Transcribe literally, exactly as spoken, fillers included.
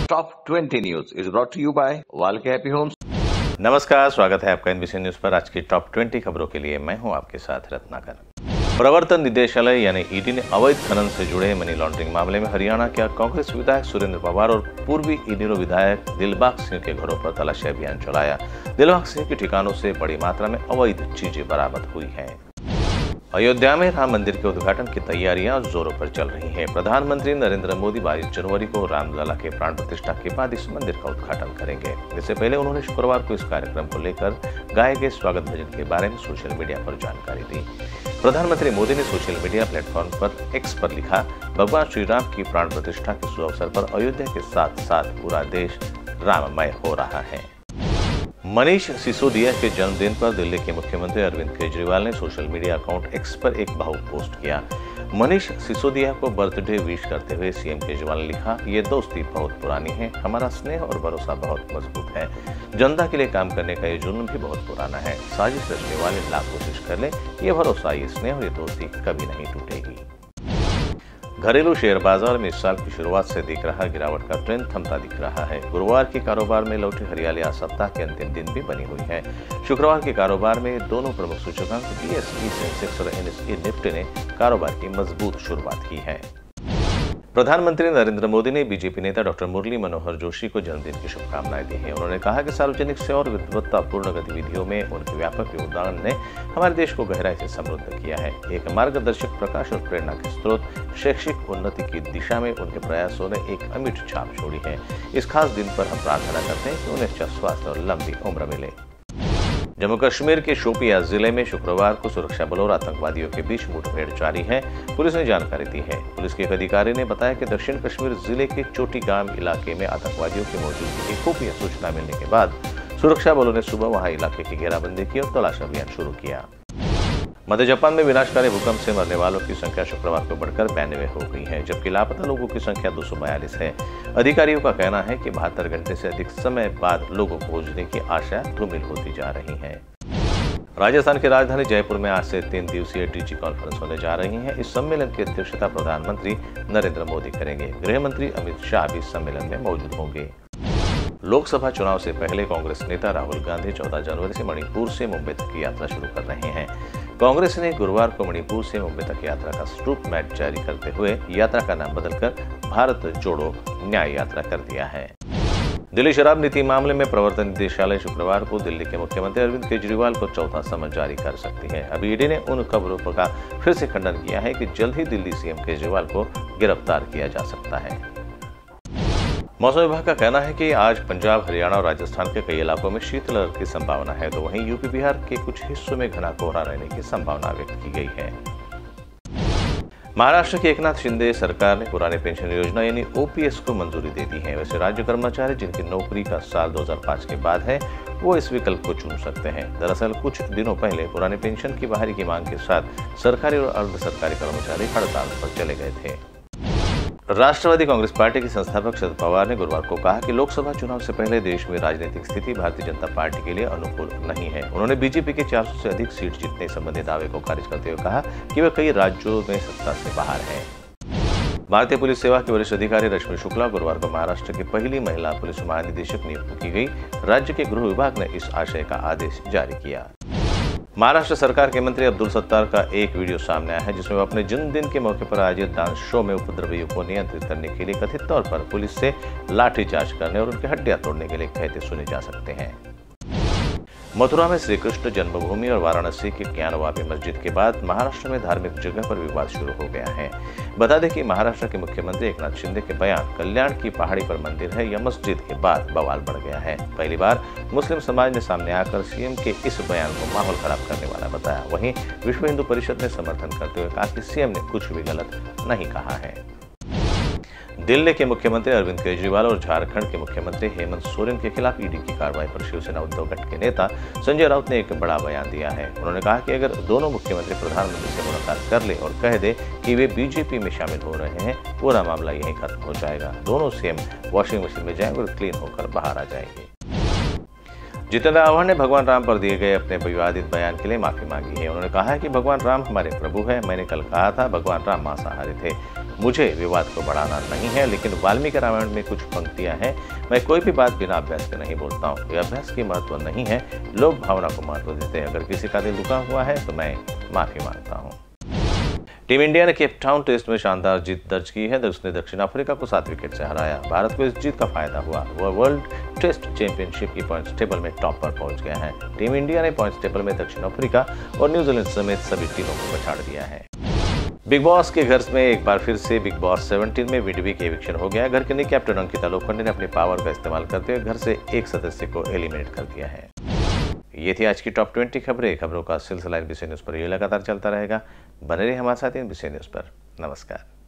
Top twenty news is brought to you by Walke happy homes. नमस्कार, स्वागत है आपका एनबीसी न्यूज पर। आज की टॉप ट्वेंटी खबरों के लिए मैं हूं आपके साथ रत्नाकर। प्रवर्तन निदेशालय यानी ईडी ने अवैध खनन से जुड़े मनी लॉन्ड्रिंग मामले में हरियाणा के कांग्रेस विधायक सुरेंद्र पवार और पूर्वी इनेलो विधायक दिलबाग सिंह के घरों पर तलाशी अभियान चलाया। दिलबाग सिंह के ठिकानों से बड़ी मात्रा में अवैध चीजें बरामद हुई हैं। अयोध्या में राम मंदिर के उद्घाटन की तैयारियां जोरों पर चल रही हैं। प्रधानमंत्री नरेंद्र मोदी बाईस जनवरी को रामलला के प्राण प्रतिष्ठा के बाद इस मंदिर का उद्घाटन करेंगे। इससे पहले उन्होंने शुक्रवार को इस कार्यक्रम को लेकर गाए गए स्वागत भजन के बारे में सोशल मीडिया पर जानकारी दी। प्रधानमंत्री मोदी ने सोशल मीडिया प्लेटफॉर्म पर एक्स पर लिखा, भगवान श्री राम की प्राण प्रतिष्ठा के शुभ अवसर पर अयोध्या के साथ साथ पूरा देश राममय हो रहा है। मनीष सिसोदिया के जन्मदिन पर दिल्ली के मुख्यमंत्री अरविंद केजरीवाल ने सोशल मीडिया अकाउंट एक्स पर एक भावुक पोस्ट किया। मनीष सिसोदिया को बर्थडे विश करते हुए सीएम केजरीवाल ने लिखा, ये दोस्ती बहुत पुरानी है, हमारा स्नेह और भरोसा बहुत मजबूत है, जनता के लिए काम करने का ये जुनून भी बहुत पुराना है। साजिश रचने वाले लाख कोशिश कर ले, ये भरोसा, ये स्नेह और ये दोस्ती कभी नहीं टूटेगी। घरेलू शेयर बाजार में इस साल की शुरुआत से दिख रहा गिरावट का ट्रेंड थमता दिख रहा है। गुरुवार के कारोबार में लौटी हरियाली आज सप्ताह के अंतिम दिन भी बनी हुई है। शुक्रवार के कारोबार में दोनों प्रमुख सूचकांक बीएसई सेंसेक्स और एनएसई निफ्टी ने कारोबार की मजबूत शुरुआत की है। प्रधानमंत्री नरेंद्र मोदी ने बीजेपी नेता डॉक्टर मुरली मनोहर जोशी को जन्मदिन की शुभकामनाएं दी हैं। उन्होंने कहा कि सार्वजनिक सेवा और विद्वत्तापूर्ण गतिविधियों में उनके व्यापक योगदान ने हमारे देश को गहराई से समृद्ध किया है। एक मार्गदर्शक, प्रकाश और प्रेरणा के स्रोत, शैक्षिक उन्नति की दिशा में उनके प्रयासों ने एक अमिट छाप छोड़ी है। इस खास दिन पर हम प्रार्थना करते हैं कि उन्हें अच्छा स्वास्थ्य और लंबी उम्र मिले। जम्मू कश्मीर के शोपियां जिले में शुक्रवार को सुरक्षा बलों और आतंकवादियों के बीच मुठभेड़ जारी है, पुलिस ने जानकारी दी है। पुलिस के एक अधिकारी ने बताया कि दक्षिण कश्मीर जिले के चोटीगाम इलाके में आतंकवादियों की मौजूदगी की खुफिया सूचना मिलने के बाद सुरक्षा बलों ने सुबह वहां इलाके की घेराबंदी की और तलाश अभियान शुरू किया। मध्य जापान में विनाशकारी भूकंप से मरने वालों की संख्या शुक्रवार को बढ़कर बानवे हो गई है, जबकि लापता लोगों की संख्या दो सौ बयालीस है। अधिकारियों का कहना है कि बहत्तर घंटे से अधिक समय बाद लोगों को खोजने की आशा धूमिल होती जा रही है। राजस्थान की राजधानी जयपुर में आज से तीन दिवसीय डीजी कॉन्फ्रेंस होने जा रही है। इस सम्मेलन की अध्यक्षता प्रधानमंत्री नरेंद्र मोदी करेंगे। गृह मंत्री अमित शाह भी इस सम्मेलन में मौजूद होंगे। लोकसभा चुनाव से पहले कांग्रेस नेता राहुल गांधी चौदह जनवरी से मणिपुर से मुंबई तक की यात्रा शुरू कर रहे हैं। कांग्रेस ने गुरुवार को मणिपुर से मुंबई तक यात्रा का रूट मैप जारी करते हुए यात्रा का नाम बदलकर भारत जोड़ो न्याय यात्रा कर दिया है। दिल्ली शराब नीति मामले में प्रवर्तन निदेशालय शुक्रवार को दिल्ली के मुख्यमंत्री अरविंद केजरीवाल को चौथा समन जारी कर सकती है। अभी ईडी ने उन खबरों का फिर से खंडन किया है कि जल्द ही दिल्ली सीएम केजरीवाल को गिरफ्तार किया जा सकता है। मौसम विभाग का कहना है कि आज पंजाब, हरियाणा और राजस्थान के कई इलाकों में शीतलहर की संभावना है, तो वहीं यूपी बिहार के कुछ हिस्सों में घना कोहरा रहने की संभावना व्यक्त की गई है। महाराष्ट्र की एकनाथ शिंदे सरकार ने पुराने पेंशन योजना यानी ओपीएस को मंजूरी दे दी है। वैसे राज्य कर्मचारी जिनकी नौकरी का साल दो हज़ार पाँच के बाद है, वो इस विकल्प को चुन सकते हैं। दरअसल कुछ दिनों पहले पुराने पेंशन की बहाली की मांग के साथ सरकारी और अर्ध सरकारी कर्मचारी हड़ताल पर चले गए थे। राष्ट्रवादी कांग्रेस पार्टी के संस्थापक शरद पवार ने गुरुवार को कहा कि लोकसभा चुनाव से पहले देश में राजनीतिक स्थिति भारतीय जनता पार्टी के लिए अनुकूल नहीं है। उन्होंने बीजेपी के चार सौ से अधिक सीट जीतने संबंधी दावे को खारिज करते हुए कहा कि वे कई राज्यों में सत्ता से बाहर हैं। भारतीय पुलिस सेवा की वरिष्ठ अधिकारी रश्मि शुक्ला गुरुवार को महाराष्ट्र की पहली महिला पुलिस महानिदेशक नियुक्त की गई। राज्य के गृह विभाग ने इस आशय का आदेश जारी किया। महाराष्ट्र सरकार के मंत्री अब्दुल सत्तार का एक वीडियो सामने आया है, जिसमें वो अपने जन्मदिन के मौके पर आयोजित डांस शो में उपद्रवियों को नियंत्रित करने के लिए कथित तौर पर पुलिस से लाठीचार्ज करने और उनकी हड्डियां तोड़ने के लिए कहते सुने जा सकते हैं। मथुरा में श्री कृष्ण जन्मभूमि और वाराणसी की ज्ञानवापी मस्जिद के बाद महाराष्ट्र में धार्मिक जगह पर विवाद शुरू हो गया है। बता दें कि महाराष्ट्र के मुख्यमंत्री एकनाथ शिंदे के बयान कल्याण की पहाड़ी पर मंदिर है या मस्जिद के बाद बवाल बढ़ गया है। पहली बार मुस्लिम समाज ने सामने आकर सीएम के इस बयान को माहौल खराब करने वाला बताया। वहीं विश्व हिंदू परिषद ने समर्थन करते हुए कहा कि सीएम ने कुछ भी गलत नहीं कहा है। दिल्ली के मुख्यमंत्री अरविंद केजरीवाल और झारखंड के मुख्यमंत्री हेमंत सोरेन के खिलाफ ईडी की कार्रवाई पर शिवसेना उद्धव गठ के नेता संजय राउत ने एक बड़ा बयान दिया है। उन्होंने कहा कि अगर दोनों मुख्यमंत्री प्रधानमंत्री से मुलाकात कर ले और कह दे कि वे बीजेपी में शामिल हो रहे हैं, पूरा मामला यहीं खत्म हो जाएगा। दोनों सीएम वॉशिंग मशीन में जाएंगे और क्लीन होकर बाहर आ जाएंगे। जितेंद्र आह्वान ने भगवान राम पर दिए गए अपने विवादित बयान के लिए माफी मांगी है। उन्होंने कहा है कि भगवान राम हमारे प्रभु है। मैंने कल कहा था भगवान राम मांसाहारी थे। मुझे विवाद को बढ़ाना नहीं है, लेकिन वाल्मीकि रामायण में कुछ पंक्तियां हैं, मैं कोई भी बात बिना अभ्यास के नहीं बोलता हूँ। यह अभ्यास की महत्व नहीं है, लोग भावना को महत्व देते हैं। अगर किसी का दिल दुखा हुआ है तो मैं माफी मांगता हूँ। टीम इंडिया ने केप टाउन टेस्ट में शानदार जीत दर्ज की है। उसने दक्षिण अफ्रीका को सात विकेट से हराया। भारत को इस जीत का फायदा हुआ। वह वर्ल्ड टेस्ट चैंपियनशिप की पॉइंट्स टेबल में टॉप पर पहुंच गया है। टीम इंडिया ने पॉइंट्स टेबल में दक्षिण अफ्रीका और न्यूजीलैंड समेत सभी टीमों को पछाड़ दिया है। बिग बॉस के घर में एक बार फिर से बिग बॉस सत्रह में विडवी के एविक्शन हो गया। घर के नई कैप्टन अंकिता लोखंडे ने अपनी पावर का इस्तेमाल करते हुए घर से एक सदस्य को एलिमिनेट कर दिया है। ये थी आज की टॉप ट्वेंटी खबरें। खबरों का सिलसिला एनबीसी न्यूज पर ये लगातार चलता रहेगा। बने रहिए हमारे साथ एनबीसी न्यूज पर। नमस्कार।